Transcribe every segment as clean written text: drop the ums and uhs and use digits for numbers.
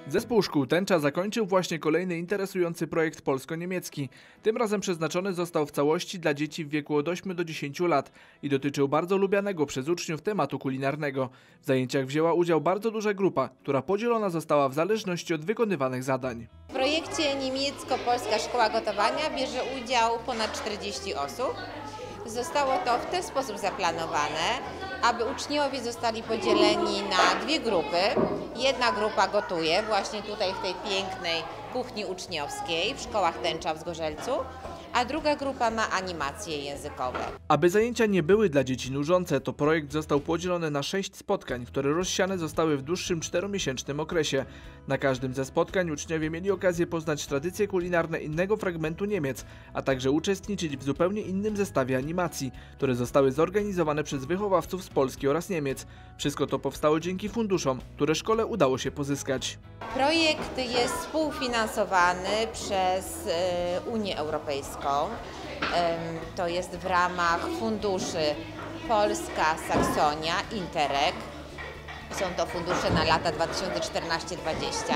Zespół szkół Tęcza zakończył właśnie kolejny interesujący projekt polsko-niemiecki. Tym razem przeznaczony został w całości dla dzieci w wieku od 8 do 10 lat i dotyczył bardzo lubianego przez uczniów tematu kulinarnego. W zajęciach wzięła udział bardzo duża grupa, która podzielona została w zależności od wykonywanych zadań. W projekcie niemiecko-polska szkoła gotowania bierze udział ponad 40 osób. Zostało to w ten sposób zaplanowane, aby uczniowie zostali podzieleni na dwie grupy. Jedna grupa gotuje właśnie tutaj w tej pięknej kuchni uczniowskiej w szkołach Tęcza w Zgorzelcu, a druga grupa ma animacje językowe. Aby zajęcia nie były dla dzieci nużące, to projekt został podzielony na 6 spotkań, które rozsiane zostały w dłuższym 4-miesięcznym okresie. Na każdym ze spotkań uczniowie mieli okazję poznać tradycje kulinarne innego fragmentu Niemiec, a także uczestniczyć w zupełnie innym zestawie animacji, które zostały zorganizowane przez wychowawców z Polski oraz Niemiec. Wszystko to powstało dzięki funduszom, które szkole udało się pozyskać. Projekt jest współfinansowany przez Unię Europejską. To jest w ramach funduszy Polska, Saksonia, Interreg. Są to fundusze na lata 2014-2020.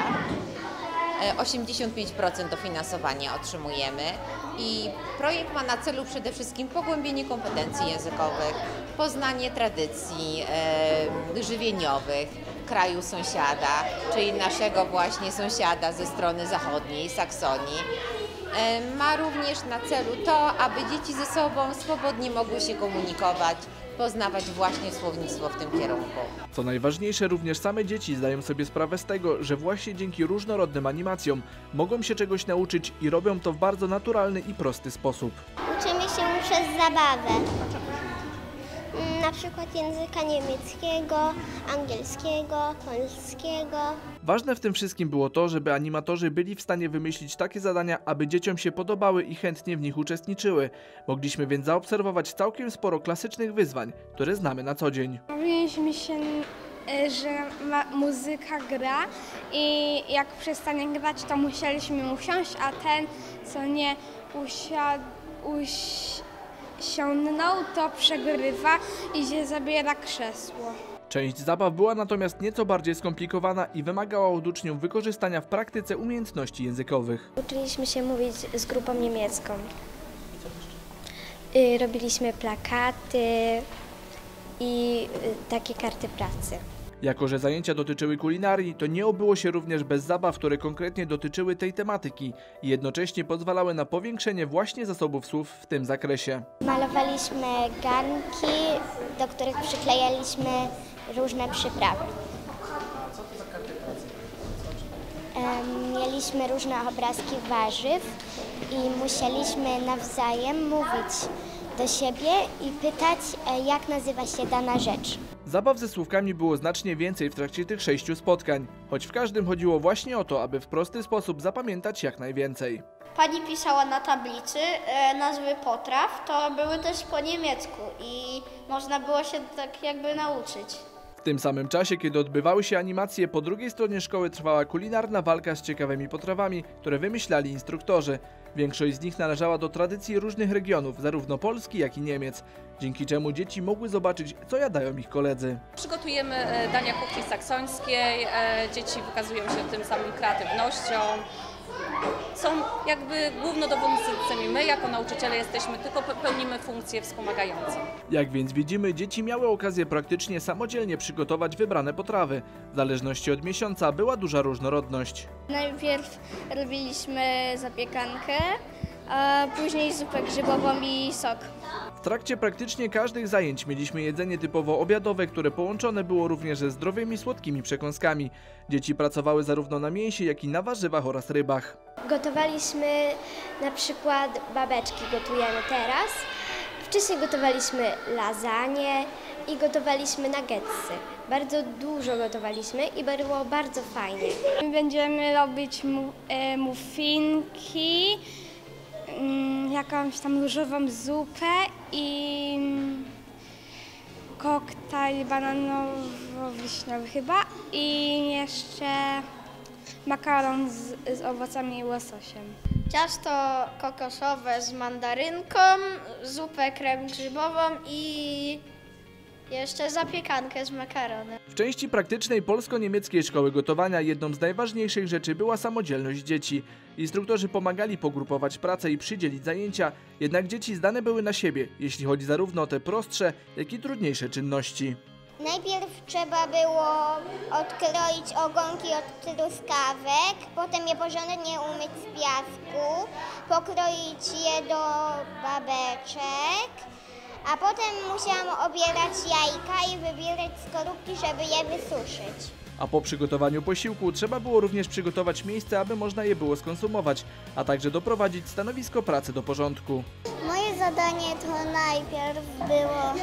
85% dofinansowania otrzymujemy i projekt ma na celu przede wszystkim pogłębienie kompetencji językowych, poznanie tradycji żywieniowych kraju sąsiada, czyli naszego właśnie sąsiada ze strony zachodniej, Saksonii. Ma również na celu to, aby dzieci ze sobą swobodnie mogły się komunikować, poznawać właśnie słownictwo w tym kierunku. Co najważniejsze, również same dzieci zdają sobie sprawę z tego, że właśnie dzięki różnorodnym animacjom mogą się czegoś nauczyć i robią to w bardzo naturalny i prosty sposób. Uczymy się przez zabawę. Na przykład języka niemieckiego, angielskiego, polskiego. Ważne w tym wszystkim było to, żeby animatorzy byli w stanie wymyślić takie zadania, aby dzieciom się podobały i chętnie w nich uczestniczyły. Mogliśmy więc zaobserwować całkiem sporo klasycznych wyzwań, które znamy na co dzień. Bawiliśmy się, że muzyka gra i jak przestanie grać, to musieliśmy usiąść, a ten, co nie usiągnął, to przegrywa i się zabiera krzesło. Część zabaw była natomiast nieco bardziej skomplikowana i wymagała od uczniów wykorzystania w praktyce umiejętności językowych. Uczyliśmy się mówić z grupą niemiecką. Robiliśmy plakaty i takie karty pracy. Jako że zajęcia dotyczyły kulinarii, to nie obyło się również bez zabaw, które konkretnie dotyczyły tej tematyki i jednocześnie pozwalały na powiększenie właśnie zasobów słów w tym zakresie. Malowaliśmy garnki, do których przyklejaliśmy różne przyprawy. Mieliśmy różne obrazki warzyw i musieliśmy nawzajem mówić do siebie i pytać, jak nazywa się dana rzecz. Zabaw ze słówkami było znacznie więcej w trakcie tych 6 spotkań, choć w każdym chodziło właśnie o to, aby w prosty sposób zapamiętać jak najwięcej. Pani pisała na tablicy nazwy potraw, to były też po niemiecku i można było się tak jakby nauczyć. W tym samym czasie, kiedy odbywały się animacje, po drugiej stronie szkoły trwała kulinarna walka z ciekawymi potrawami, które wymyślali instruktorzy. Większość z nich należała do tradycji różnych regionów, zarówno Polski, jak i Niemiec, dzięki czemu dzieci mogły zobaczyć, co jadają ich koledzy. Przygotujemy dania kuchni saksońskiej, dzieci wykazują się tym samym kreatywnością. Są jakby głównodowodzącymi. My jako nauczyciele jesteśmy, tylko pełnimy funkcje wspomagające. Jak więc widzimy, dzieci miały okazję praktycznie samodzielnie przygotować wybrane potrawy. W zależności od miesiąca była duża różnorodność. Najpierw robiliśmy zapiekankę, a później zupę grzybową i sok. W trakcie praktycznie każdych zajęć mieliśmy jedzenie typowo obiadowe, które połączone było również ze zdrowymi, słodkimi przekąskami. Dzieci pracowały zarówno na mięsie, jak i na warzywach oraz rybach. Gotowaliśmy na przykład babeczki, gotujemy teraz. Wcześniej gotowaliśmy lasagne i gotowaliśmy nuggetsy. Bardzo dużo gotowaliśmy i było bardzo fajnie. Będziemy robić muffinki, jakąś tam różową zupę i koktajl bananowo-wiśniowy chyba i jeszcze makaron z owocami i łososiem. Ciasto kokosowe z mandarynką, zupę krem grzybową i Jeszcze zapiekankę z makaronem. W części praktycznej polsko-niemieckiej szkoły gotowania jedną z najważniejszych rzeczy była samodzielność dzieci. Instruktorzy pomagali pogrupować pracę i przydzielić zajęcia, jednak dzieci zdane były na siebie, jeśli chodzi zarówno o te prostsze, jak i trudniejsze czynności. Najpierw trzeba było odkroić ogonki od truskawek, potem je porządnie umyć z piasku, pokroić je do babeczek, a potem musiałam obierać jajka i wybierać skorupki, żeby je wysuszyć. A po przygotowaniu posiłku trzeba było również przygotować miejsce, aby można je było skonsumować, a także doprowadzić stanowisko pracy do porządku. Moje zadanie to najpierw było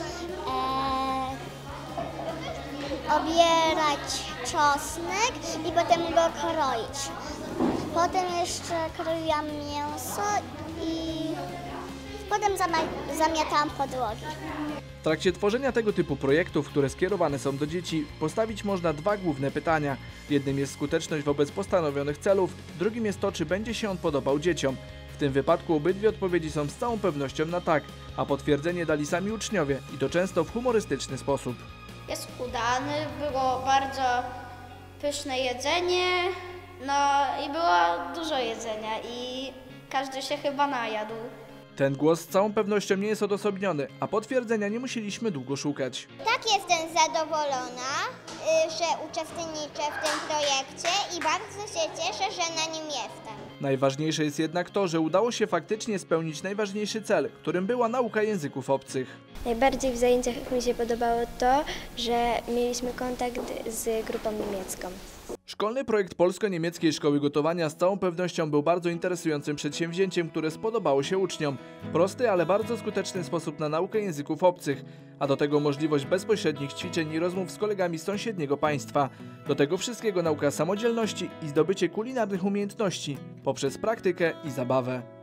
obierać czosnek i potem go kroić. Potem jeszcze kroiłam mięso i potem zamiatałam podłogi. W trakcie tworzenia tego typu projektów, które skierowane są do dzieci, postawić można dwa główne pytania. Jednym jest skuteczność wobec postanowionych celów, drugim jest to, czy będzie się on podobał dzieciom. W tym wypadku obydwie odpowiedzi są z całą pewnością na tak, a potwierdzenie dali sami uczniowie i to często w humorystyczny sposób. Jest udany, było bardzo pyszne jedzenie, no i było dużo jedzenia i każdy się chyba najadł. Ten głos z całą pewnością nie jest odosobniony, a potwierdzenia nie musieliśmy długo szukać. Tak, jestem zadowolona, że uczestniczę w tym projekcie i bardzo się cieszę, że na nim jestem. Najważniejsze jest jednak to, że udało się faktycznie spełnić najważniejszy cel, którym była nauka języków obcych. Najbardziej w zajęciach mi się podobało to, że mieliśmy kontakt z grupą niemiecką. Szkolny projekt polsko-niemieckiej szkoły gotowania z całą pewnością był bardzo interesującym przedsięwzięciem, które spodobało się uczniom. Prosty, ale bardzo skuteczny sposób na naukę języków obcych, a do tego możliwość bezpośrednich ćwiczeń i rozmów z kolegami z sąsiedniego państwa. Do tego wszystkiego nauka samodzielności i zdobycie kulinarnych umiejętności poprzez praktykę i zabawę.